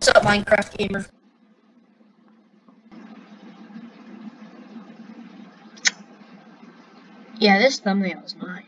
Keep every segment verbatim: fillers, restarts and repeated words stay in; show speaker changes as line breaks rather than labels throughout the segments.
What's up, Minecraft gamer? Yeah, this thumbnail is mine.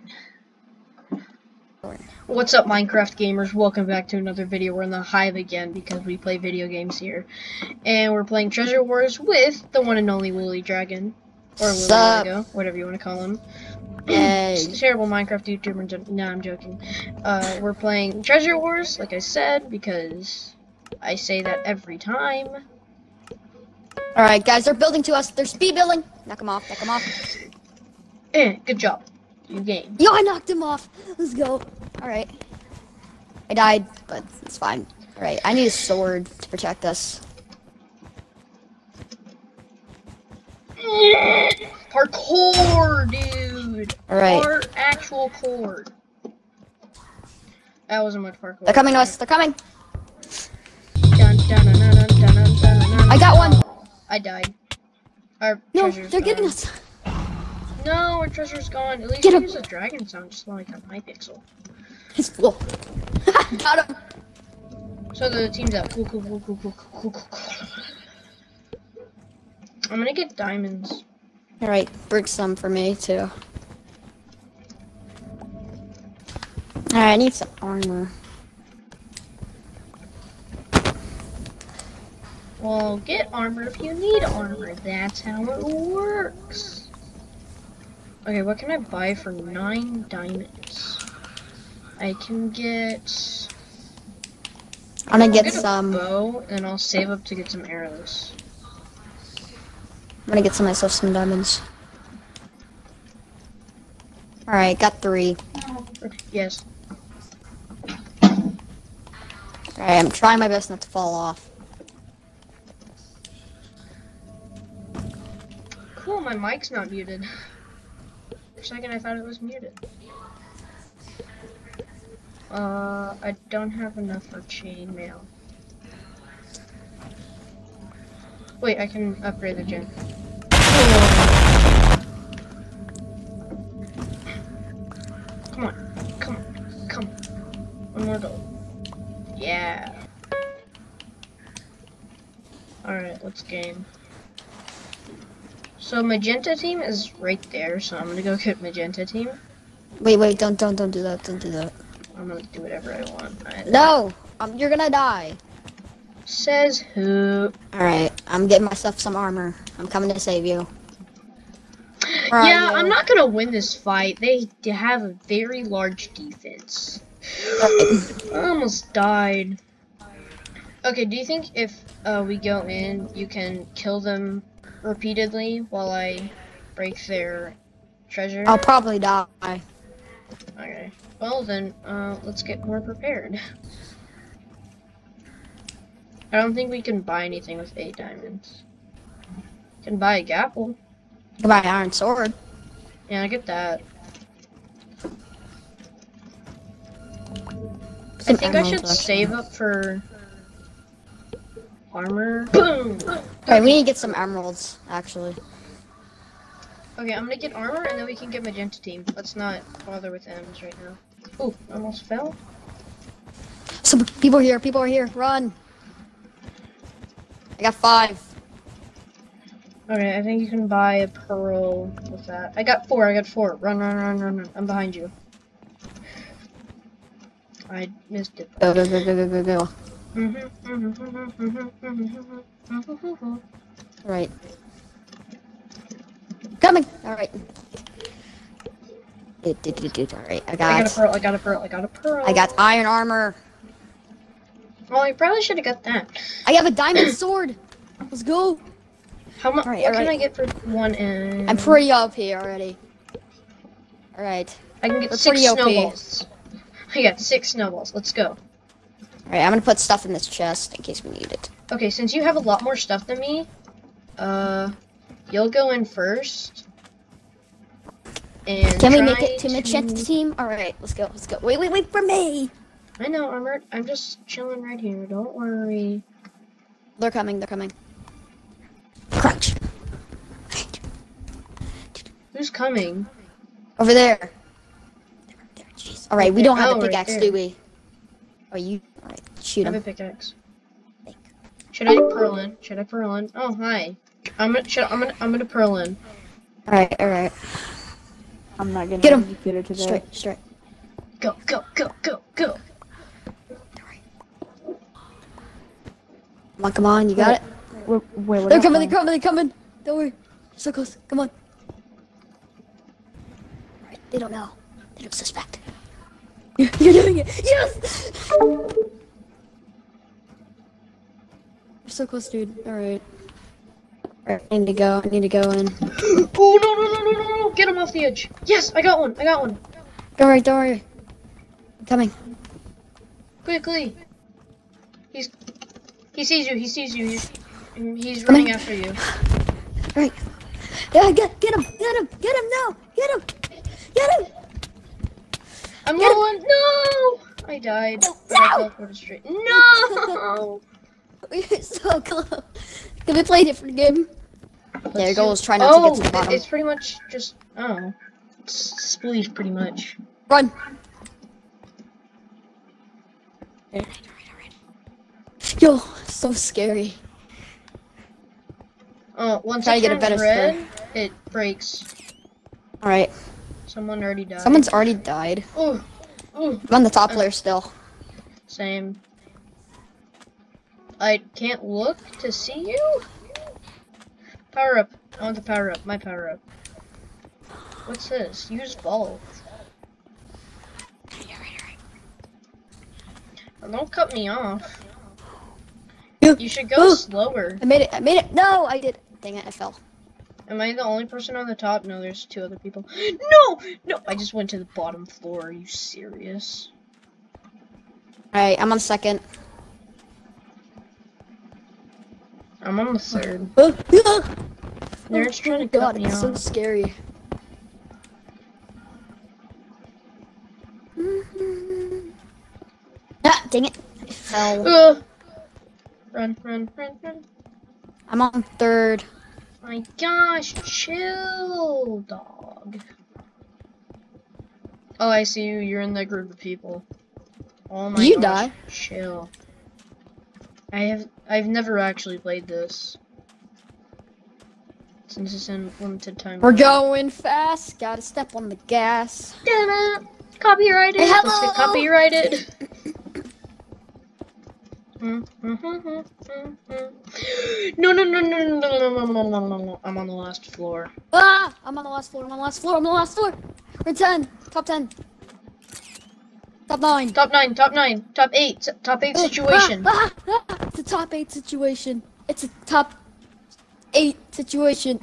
What's up, Minecraft gamers? Welcome back to another video. We're in the Hive again because we play video games here. And we're playing Treasure Wars with the one and only Woolly Dragon. Or Woolly Lego, whatever you want to call him.
Hey.
Terrible Minecraft YouTuber. No, I'm joking. Uh, we're playing Treasure Wars, like I said, because I say that every time.
Alright, guys, they're building to us. They're speed building. Knock them off, knock them off.
Eh, good job. You gained.
Yo, I knocked him off. Let's go. Alright. I died, but it's fine. Alright, I need a sword to protect us.
Parkour, dude!
Alright.
Our actual cord. That wasn't much parkour.
They're coming to us. They're coming.
Dun, dun, dun, dun, dun, dun, dun, dun,
I got one.
Oh, I died. Our
No,
treasure's
they're
gone.
getting us.
No, our treasure's gone. At least
Get
we
him.
use a dragon sound just like on Hypixel.
He's full. Got him.
So the team's out. Cool, cool, cool, cool, cool, cool, cool, cool. I'm gonna get diamonds.
Alright, bring some for me, too. Alright, I need some armor.
Well, get armor if you need armor. That's how it works. Okay, what can I buy for nine diamonds? I can get...
I'm gonna
I'll
get
get a
some.
bow, and I'll save up to get some arrows.
I'm gonna get some myself some diamonds. Alright, got three.
Yes.
Alright, I'm trying my best not to fall off.
Cool, my mic's not muted. For a second I thought it was muted. Uh, I don't have enough for chainmail. Wait, I can upgrade the gen. Come on, come on, come on. One more gold. Yeah. Alright, let's game. So magenta team is right there, so I'm gonna go get magenta team.
Wait, wait, don't, don't, don't do that, don't do that.
I'm gonna do whatever I want. I,
No! Um, you're gonna die.
Says who?
Alright, I'm getting myself some armor. I'm coming to save you. Where are
Yeah,
you?
I'm not gonna win this fight. They they have a very large defense. I almost died. Okay, do you think if uh, we go in, you can kill them repeatedly while I break their treasure?
I'll probably die.
Okay. Well then, uh, let's get more prepared. I don't think we can buy anything with eight diamonds. Can buy a gapple.
You can buy an iron sword.
Yeah, I get that. I
Some
think I should
emeralds,
save up for armor. Boom!
Okay, we need to get some emeralds, actually.
Okay, I'm gonna get armor and then we can get magenta team. Let's not bother with enemies right now. Oh, almost fell.
Some people are here, people are here, run! I got five.
Okay, I think you can buy a pearl with that. I got four, I got four. Run, run, run, run, run. I'm behind you. I missed it.
Go, go, go, go, go, go, go. Right. Coming! Alright. Alright, I
I got a
got...
pearl, I got a pearl, I got a pearl.
I got iron armor.
Well, I probably should have got that.
I have a diamond sword. Let's go.
How much?
Alright,
What can
alright.
I get for one and...
I'm pretty up here already. Alright.
I can get
We're
six
pretty O P.
snowballs. I got six snowballs. Let's go.
Alright, I'm gonna put stuff in this chest in case we need it.
Okay, since you have a lot more stuff than me, uh, you'll go in first. And
Can we
try
make it to
to...
mid-chance team? Alright, let's go, let's go. Wait, wait, wait for me!
I know, I'm right, I'm just chilling right here. Don't worry.
They're coming, they're coming. Crunch.
Who's coming?
Over there. Alright, we don't have
Oh,
a
right
pickaxe,
there.
do we? Oh, you... Alright, shoot
I have a
him.
pickaxe. Should I pearl in? Should I pearl in? Oh, hi. I'm gonna, should, I'm gonna, I'm gonna pearl in.
Alright, alright.
I'm not gonna
Get him.
execute it today.
Straight, straight.
Go, go, go, go, go.
Come on, come on, you got it.
Wait, wait, what
They're
else
coming,
on?
they're coming, they're coming. Don't worry. So close. Come on. Alright, they don't know. They don't suspect. You're, you're doing it. Yes! You're so close, dude. Alright. Alright, I need to go. I need to go in.
Oh, no, no, no, no, no, no. Get him off the edge. Yes, I got one. I got one.
Don't worry, don't worry. I'm coming.
Quickly. He's, he sees you. He sees you. He's, he's
Come
running
in.
after you.
Alright. Yeah, get, get him, get him, get him now. Get him. Get him.
I'm
Get him.
rolling. No! I died.
No.
But I teleported straight. No!
We're so close. Can we play a different game? There you go. Let's try not
oh,
to get to the bottom.
It's pretty much just, oh. It's spleef, pretty much.
Run. Yo, so scary.
Oh, once
Try
it
to get a
turns
better
red, it breaks.
Alright.
Someone already died.
Someone's already died.
Ooh, ooh,
I'm on the top layer still.
same. I can't look to see you? Power up. I want the power up. My power up. What's this? Use both. Oh, don't cut me off. You should go
Oh.
slower.
I made it. I made it. No, I did. Dang it, I fell.
Am I the only person on the top? No, there's two other people. No! No! I just went to the bottom floor. Are you serious?
Alright, I'm on second.
I'm on the third.
Oh, yeah.
They're just trying to
God,
cut me
it's so
off.
scary. Ah, dang it. I fell.
Ugh. Run, run, run, run.
I'm on third.
My gosh, chill, dog. Oh, I see you. You're in that group of people. Oh my
You
gosh,
die.
chill. I have, I've never actually played this. Since it's in limited time.
We're going fast. Gotta step on the gas.
Da-da. Copyrighted.
Hey,
Let's
hello.
get copyrighted. Mm, mm, mm, mm, mm, mm. No, no, no, no, no, no, no, no, no, no, no. I'm on the last floor.
Ah! I'm on the last floor. I'm on the last floor. I'm on the last floor. We're ten. Top ten. Top nine.
Top nine, top nine, top eight, top eight situation.
Ah, ah, ah. It's a top eight situation. It's a top eight situation.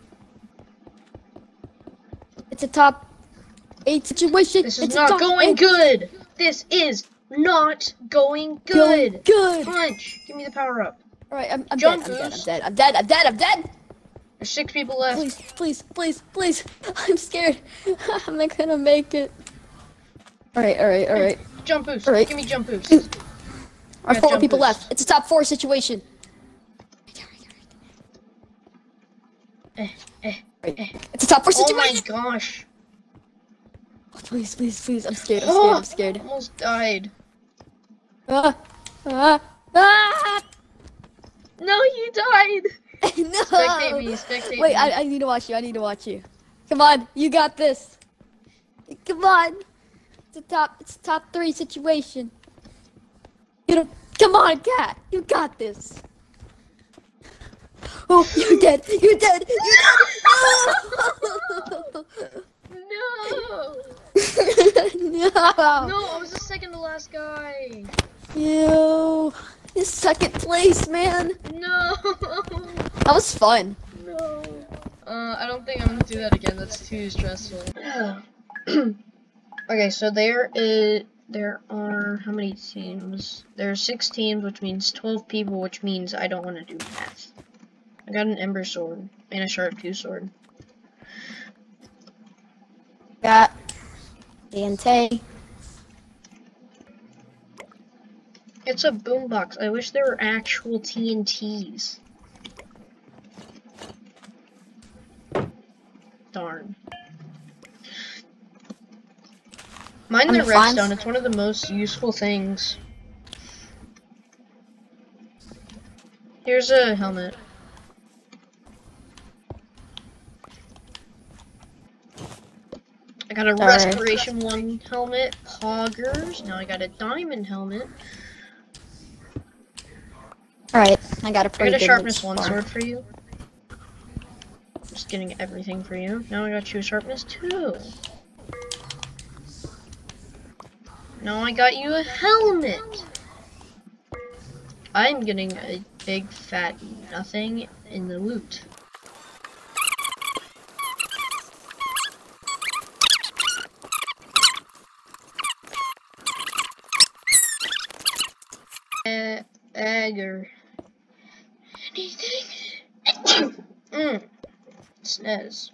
It's a top eight situation.
This is
it's a
not
top
going
eight.
good. This is not going good.
Good. Good.
Punch. Give me the power up.
All right, I'm, I'm
Jump
dead. I'm dead. I'm
boost.
dead. I'm dead. I'm dead. I'm dead.
There's six people left.
Please, please, please, please. I'm scared. I'm not gonna make it. All right, all right, all right.
Jump boost.
All right.
Give me jump boost.
Our
Yeah,
four
jump
people
boost.
left. It's a top four situation.
Eh, eh, eh.
It's a top four
Oh my
situation.
gosh.
Oh, please, please, please. I'm scared. I'm scared. I'm scared.
Almost died.
Ah, ah, ah.
No, you died.
No.
Spectate me. Spectate
Wait,
me.
I, I need to watch you. I need to watch you. Come on, you got this. Come on. It's a top. It's a top three situation. You don't. Come on, cat. You got this. Oh, you're dead. You're dead. You're dead.
No.
No.
No, I was the second to last guy.
You. You second place, man.
No.
That was fun.
No. Uh, I don't think I'm gonna do that again. That's too stressful. Okay, so there is there are how many teams? There are six teams, which means twelve people, which means I don't want to do math. I got an ember sword and a sharp two sword.
Got D N T.
It's a boombox. I wish there were actual T N Ts. Darn. Mine the
On the flanks?
redstone. It's one of the most useful things. Here's a helmet. I got a
All right.
restoration one helmet, poggers. Now I got a diamond helmet.
Alright, I got a
I
pretty
got a
good
sharpness
loot
one
score.
sword for you. Just getting everything for you. Now I got you a sharpness two. Now I got you a helmet. I'm getting a big fat nothing in the loot. Uh, Agger. Anything? mm. Snez.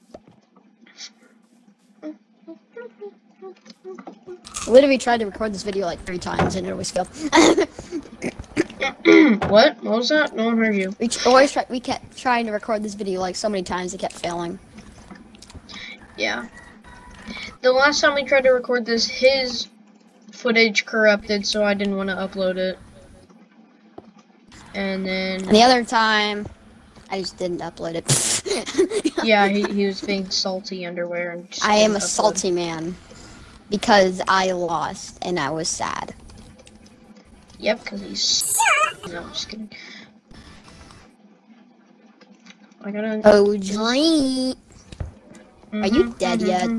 Literally tried to record this video like three times and it always failed.
What? What was that? No one heard you.
we tr- always try- we kept trying to record this video like so many times it kept failing.
Yeah. The last time we tried to record this, his footage corrupted, so I didn't want to upload it. And then...
And the other time, I just didn't upload it.
yeah, he, he was being salty underwear. And just
I am a
didn't upload.
salty man because I lost and I was sad.
Yep, because he's... No, I'm just kidding. I gotta...
Oh, dream. Are you dead yet?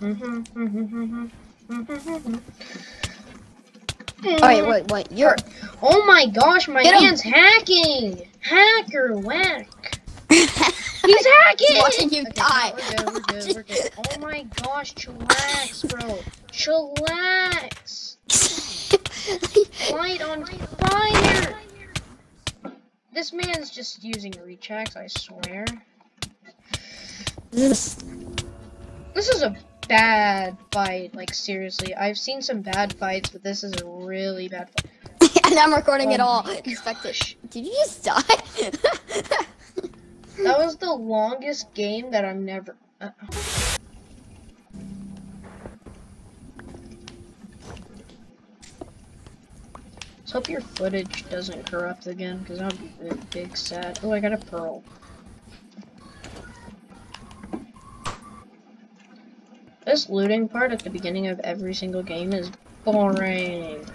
Alright, wait, wait, you're...
Oh my gosh, my
Get him.
man's hacking! Hacker whack! He's hacking!
He's watching you
Okay,
die.
no, we're good, we're good, we're good. Oh my gosh, chillax, bro. Chillax! Light on fire! This man's just using reach hacks, I swear.
This
This is a bad fight, like seriously. I've seen some bad fights, but this is a really bad fight.
and I'm recording it
Oh
all.
my
Inspect it.
gosh.
Did you just die?
That was the longest game that I'm never... Uh Let's hope your footage doesn't corrupt again, because I'd be big, big sad. Oh, I got a pearl. This looting part at the beginning of every single game is boring.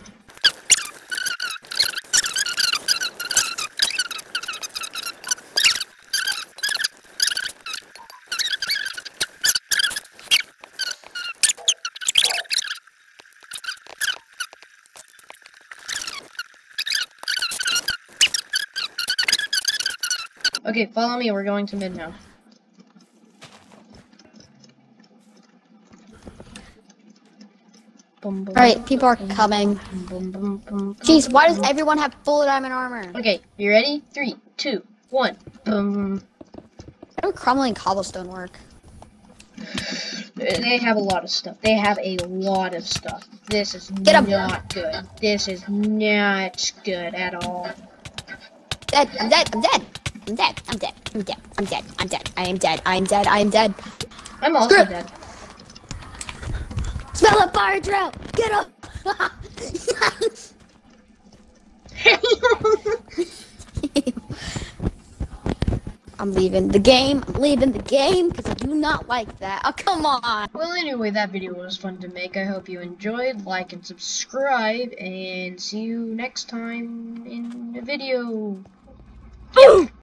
Okay, follow me, we're going to mid now.
Alright, people are coming. Jeez, why does everyone have full diamond armor?
Okay, you ready? Three, two, one. Boom.
How do crumbling cobblestone work?
They have a lot of stuff. They have a lot of stuff. This is
Get 'em.
not good. This is not good at all.
Dead, I'm dead, I'm dead. I'm dead, I'm dead, I'm dead, I'm dead, I'm dead, I am dead, I am dead, I am dead.
I'm also
Screw it.
dead.
Smell a fire drill! Get up! I'm leaving the game, I'm leaving the game, because I do not like that. Oh, come on!
Well, anyway, that video was fun to make. I hope you enjoyed. Like and subscribe, and see you next time in a video.